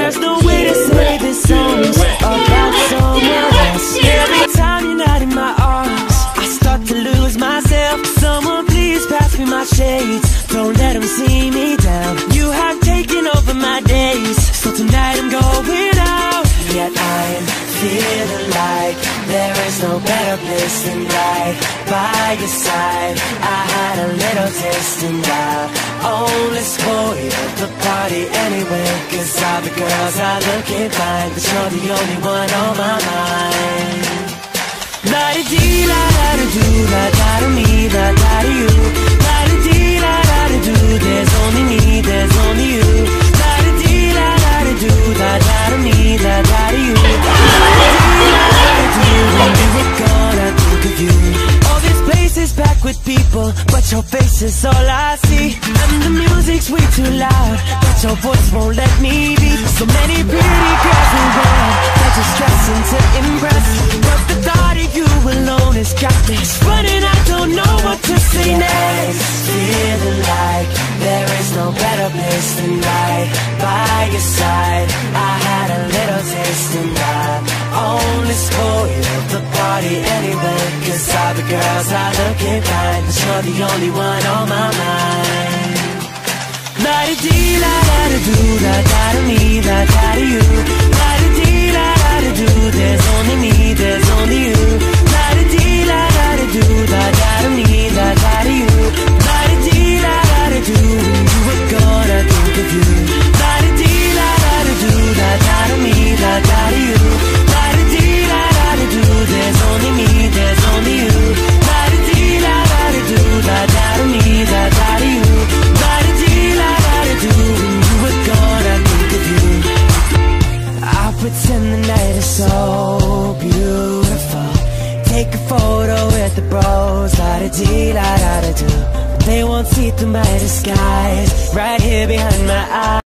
There's no way to say this song's about someone else. Every time you're not in my arms, I start to lose myself. Someone please pass me my shades, don't let them see me down. You have taken over my days, so tonight I'm going out. Yet I'm feeling like there is no better place than right by your side. I had a little taste and I only spoiled the party anyway, 'cause all the girls are looking fine, but you're the only one on my mind. La-di-dee, la-da-da-do, la-da-da-me, la-da-da-you. La-di-dee, la-da-da-do, there's only me, there's only you. La-di-dee, la-da-da-do, la-da-da-me, la-da-da-you. La-di-dee, la-da-da-do, when you were gone I think of you. All this place is packed with people, but your face is all I see. And the music's way too loud, but your voice won't let me be. So many pretty girls around, they're just stressing to impress, but the thought of you alone has got me running. I don't know what to say next. Feeling like there is no better place than right by your side. I had a little taste and I only spoiled the party anyway, 'cause all the girls are looking fine, but you're the only one on my mind. La-di-dee, la-da-da-do, la-da-da-me, la-da-da-you. La-di-dee, la-da-da-do, there's only me, there's only you. La-di-dee, la-da-da-do, la-da-da-me, la-da-da-you. La-di-dee, la-da-da-do, when you were gone I think of you. La-di-dee, la-da-da-do, la-da-da-me, la-da-da-you. La-di-dee, la-da-da-do, there's only me, there's only you. La-di-dee, la-da-da-do, la-da-da-me, la-da-da-you. La-di-dee, la-da-da-do, when you were gone I think of you. I'll pretend the night is so beautiful, take a photo with the bros. La-da-dee, la-da-da-do, they won't see through my disguise, right here behind my eyes.